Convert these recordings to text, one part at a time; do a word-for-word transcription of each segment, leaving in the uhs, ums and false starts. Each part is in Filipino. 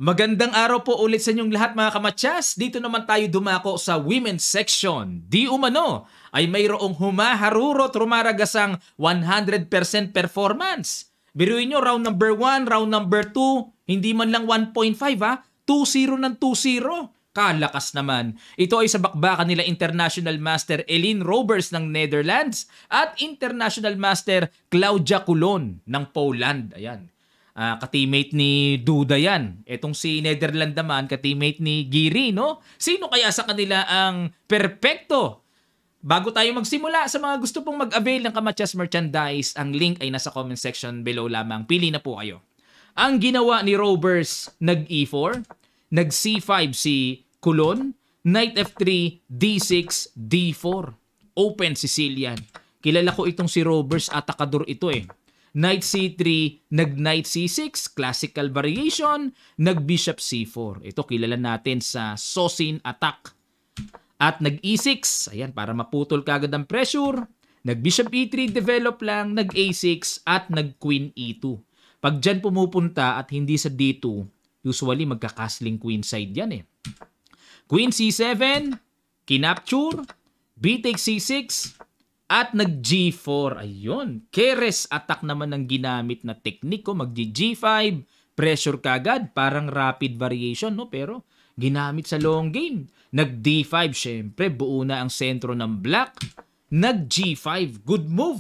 Magandang araw po ulit sa inyong lahat mga kamatyas. Dito naman tayo dumako sa women's section. Di umano ay mayroong humaharurot rumaragasang one hundred percent performance. Biruin nyo, round number one, round number two, hindi man lang one point five ha, two zero ng two zero. Kalakas naman. Ito ay sa bakbakan nila International Master Eline Robers ng Netherlands at International Master Claudia Coulon ng Poland. Ayan. Uh, ka-teammate ni Duda yan. Etong si Netherlands naman, ka-teammate ni Giri, no? Sino kaya sa kanila ang perpekto? Bago tayo magsimula, sa mga gusto pong mag-avail ng Kamatyas merchandise, ang link ay nasa comment section below lamang. Pili na po kayo. Ang ginawa ni Robers, nag-E four, nag-C five si Coulon, Knight F three, D six, D four. Open Sicilian. Kilala ko itong si Robers, atakador ito eh. Knight C three, nag-Knight C six, classical variation, nag-Bishop C four. Ito kilala natin sa Sosin attack. At nag-E six, ayan, para maputol kagad ang pressure. Nag-Bishop E three, develop lang, nag-A six, at nag-Queen E two. Pag dyan pumupunta at hindi sa D two, usually magka-castling queen side yan eh. Queen C seven, kinapture, B takes C six, at nag-G four. Ayun. Keres attack naman ang ginamit na tekniko. Mag-G five. Pressure kagad. Parang rapid variation, no? Pero ginamit sa long game. Nag-D five. Siyempre, buo na ang sentro ng black. Nag-G five. Good move.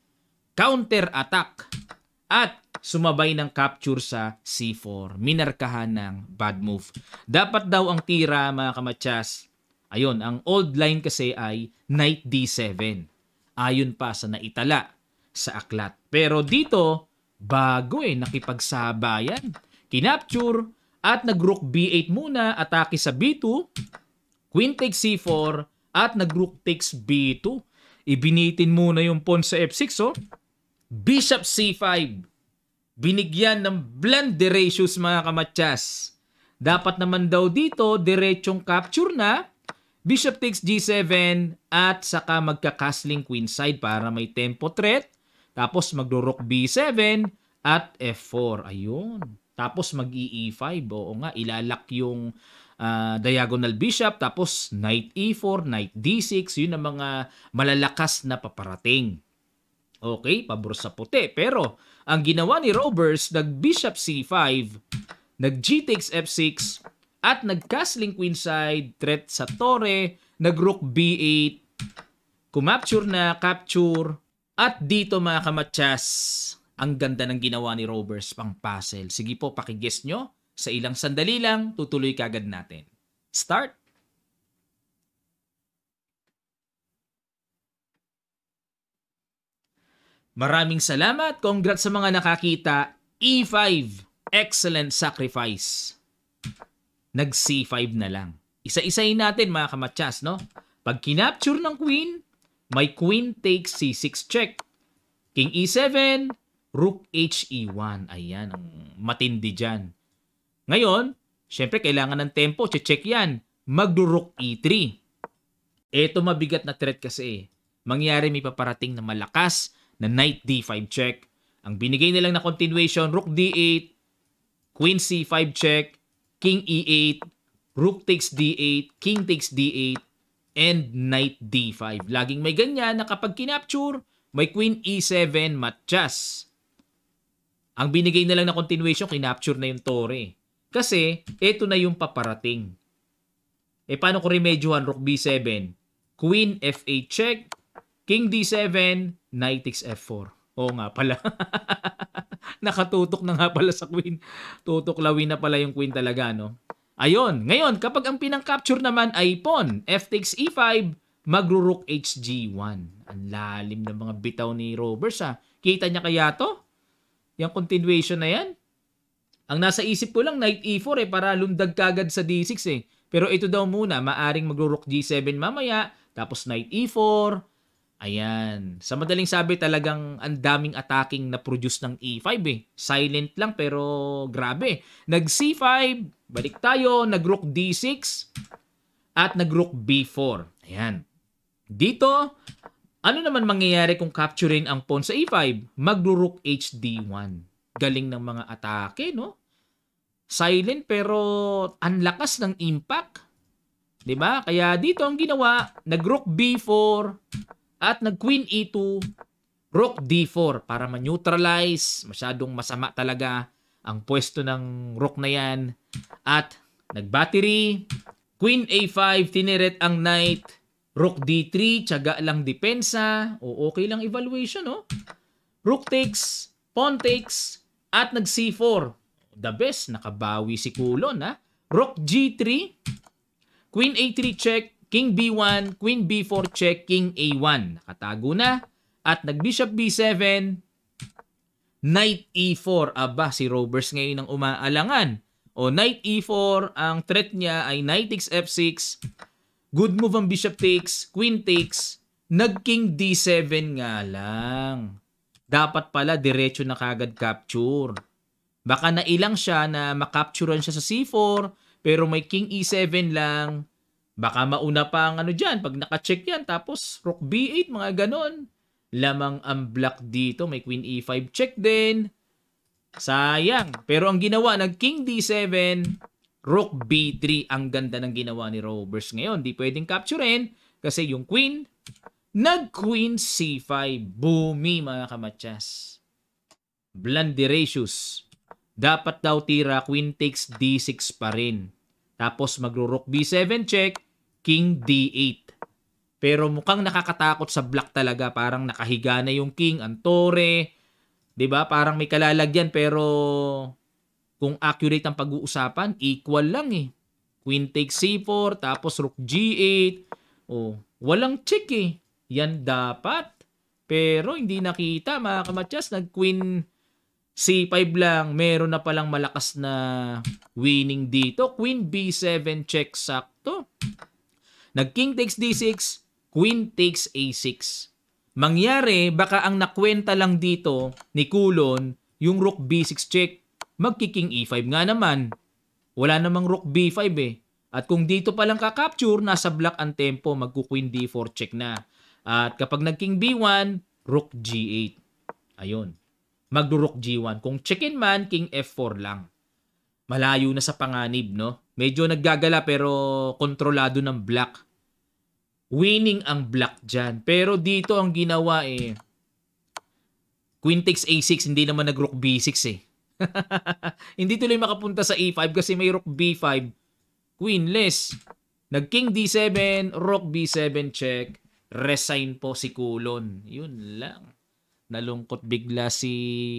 Counter attack. At sumabay ng capture sa C four. Minarkahan ng bad move. Dapat daw ang tira, mga kamatyas. Ayun, ang old line kasi ay Knight D seven. Ayon pa sa naitala sa aklat. Pero dito, bago eh, nakipagsabayan. Kinapture at nag-Rook B eight muna, atake sa B two, Queen takes C four, at nag-Rook takes B two. Ibinitin muna yung pawn sa F six, oh. Bishop C five. Binigyan ng blunt ratios, mga kamatyas. Dapat naman daw dito, diretsong capture na, Bishop takes G seven at saka magka-castling queen side para may tempo threat. Tapos magro-Rook B seven at F four. Ayun. Tapos mag-E five. Oo nga, ilalak yung uh, diagonal bishop. Tapos Knight E four, Knight D six. Yun ang mga malalakas na paparating. Okay, pabor sa puti. Pero ang ginawa ni Robers, nag-Bishop C five, nag-G takes F six, at nag-castling queen side, threat sa tore, nag-Rook B eight, kumapture na, capture, at dito mga kamatyas, ang ganda ng ginawa ni Robers pang puzzle. Sige po, pakiguess nyo. Sa ilang sandali lang, tutuloy kagad natin. Start! Maraming salamat. Congrats sa mga nakakita. E five. Excellent sacrifice. Nag-C five na lang. Isa-isayin natin mga kamatyas, no? Pag kinapture ng queen, may queen takes C six check. King E seven, Rook H E one. Ayan, ang matindi dyan. Ngayon, syempre kailangan ng tempo. Check yan. Mag-Rook E three. Ito mabigat na threat kasi. Mangyari may paparating na malakas na Knight D five check. Ang binigay nilang na continuation, Rook D eight, Queen C five check, King E eight, Rook takes D eight, King takes D eight, and Knight D five. Laging may ganyan na kapag kinapture, may Queen E seven, matchas. Ang binigay na lang na continuation, kinapture na yung tore. Kasi, eto na yung paparating. E paano ko remedyohan? Rook B seven, Queen F eight check, King D seven, Knight takes F four. Oo nga pala. Nakatutok na nga pala sa queen. Tutuklawin na pala yung queen talaga, no? Ayun. Ngayon, kapag ang pinang-capture naman ay pawn, F takes E five, magro-Rook H G one. Ang lalim ng mga bitaw ni Robers, ha? Kita niya kaya to? Yung continuation na yan? Ang nasa isip ko lang, Knight E four, eh, para lundag kagad sa D six, eh. Pero ito daw muna, maaring magro-Rook G seven mamaya, tapos Knight E four. Ayan. Sa madaling sabi, talagang ang daming attacking na produce ng E five eh. Silent lang pero grabe. Nag-C five, balik tayo, nag-Rook D six, at nag-Rook B four. Ayan. Dito, ano naman mangyayari kung capturing ang pawn sa E five? Mag-Rook H D one. Galing ng mga atake, no? silent pero ang lakas ng impact. 'Di ba? Kaya dito ang ginawa, nag-rook B four at nag-queen E two, rook D four para ma-neutralize. Masyadong masama talaga ang pwesto ng rook na yan. At nag-battery, queen A five, tiniret ang knight, rook D three, tiyaga lang depensa. O okay lang evaluation, no? Rook takes, pawn takes, at nag-C four. The best, nakabawi si Kulon, ha? Rook G three, queen A three check, king B one, queen B four check, king A one. Nakatago na. At nag-bishop B seven, knight E four. Aba, si Rovers ngayon ang umaalangan. O knight E four, ang threat niya ay knight takes F six. Good move ang bishop takes, queen takes. Nag-king D seven nga lang. Dapat pala diretso na kagad capture. Baka nailang siya na makapturean siya sa C four, pero may king E seven lang. Baka mauna pa ang ano dyan, pag naka-check yan, tapos rook B eight, mga ganon. Lamang ang black dito, may queen E five check din. Sayang. Pero ang ginawa, nag-king D seven, rook B three. Ang ganda ng ginawa ni Rovers ngayon. Di pwedeng capturein kasi yung queen, nag-queen C five. Boomy, mga kamatsas. Blanderacious. Dapat daw tira, queen takes D six pa rin. Tapos magro-rook B seven check, king D eight. Pero mukhang nakakatakot sa black talaga. Parang nakahiga na yung king, ang tore. 'Di ba? Parang may kalalagyan pero kung accurate ang pag-uusapan, equal lang eh. Queen takes C four, tapos rook G eight. Oh, walang check eh. Yan dapat. Pero hindi nakita, mga kamatsas. Nag-queen C five lang. Meron na palang malakas na winning dito. Queen B seven check, sakto. Nag-king takes D six, queen takes A six. Mangyari, baka ang nakwenta lang dito ni Kulon, yung rook B six check, magki-king E five nga naman. Wala namang rook B five eh. At kung dito palang ka-capture, nasa black ang tempo, magku-queen D four check na. At kapag nag-king B one, rook G eight. Ayun. Magdo-rook G one. Kung check-in man, king F four lang. Malayo na sa panganib, no? Medyo naggagala pero kontrolado ng black. Winning ang black dyan. Pero dito ang ginawa eh, queen takes A six, hindi naman nag-rook B six eh. Hindi tuloy makapunta sa E five kasi may rook B five. Queenless. Nag-king D seven, rook B seven check. Resign po si Kulon. Yun lang. Nalungkot bigla si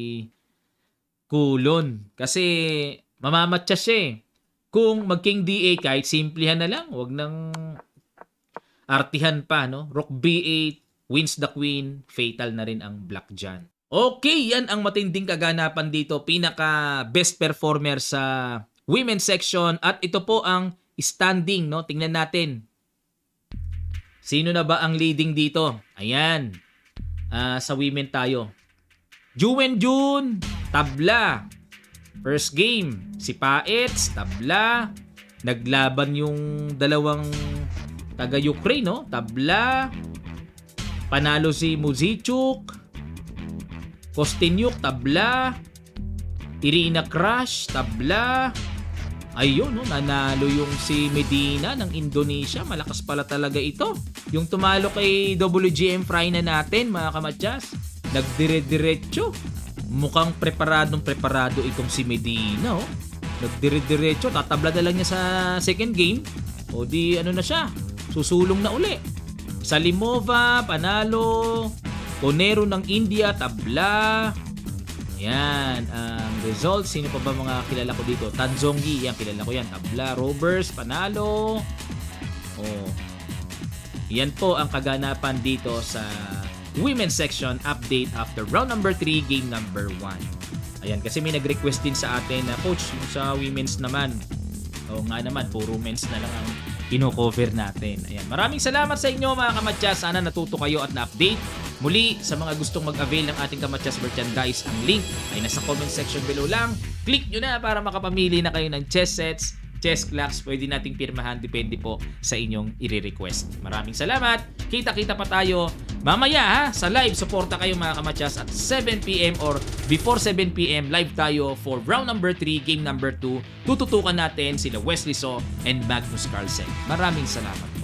Kulon. Kasi mamamatcha siya eh. Kung mag-king D eight, kahit simplihan na lang, wag nang artihan pa, no? Rook B eight, wins the queen, fatal na rin ang black dyan. Okay, yan ang matinding kaganapan dito. Pinaka best performer sa women's section. At ito po ang standing, no? Tingnan natin. Sino na ba ang leading dito? Ayan. Uh, sa women tayo. Juen Jun, tabla. First game, si Paets, tabla. Naglaban yung dalawang taga-Ukraine, no? Tabla. Panalo si Muzichuk. Kostinyuk, tabla. Irina Crush, tabla. Ayun, no? Nanalo yung si Medina ng Indonesia. Malakas pala talaga ito. Yung tumalo kay W G M Fry na natin, mga kamadyas. Nagdire-diretso. Mukhang preparadong preparado itong si Medina, oh. Nagdire-diretso. Tatabla na lang niya sa second game. O di ano na siya. Susulong na uli. Salimova, panalo. Tonero ng India, tabla. Yan. Ang um, results, sino pa ba mga kilala ko dito? Tanzonggi, yan, kilala ko yan. Tabla. Rovers, panalo. Oh. Yan po ang kaganapan dito sa women's section update after round number three, game number one. Ayan, kasi may nag-request din sa atin na, coach, yung sa women's naman. O nga naman, puro men's na lang ang ino-cover natin. Ayan, maraming salamat sa inyo mga kamatyas. Sana natuto kayo at na-update. Muli, sa mga gustong mag-avail ng ating kamatyas merchandise, ang link ay nasa comment section below lang. Click nyo na para makapamili na kayo ng chess sets, chess clocks. Pwede nating pirmahan, depende po sa inyong i-request. Maraming salamat. Kita-kita pa tayo Mamaya ha, sa live, suporta kayo mga kamatsas at seven p.m. or before seven p.m. live tayo for round number three, game number two. Tututukan natin sila Wesley So and Magnus Carlsen. Maraming salamat.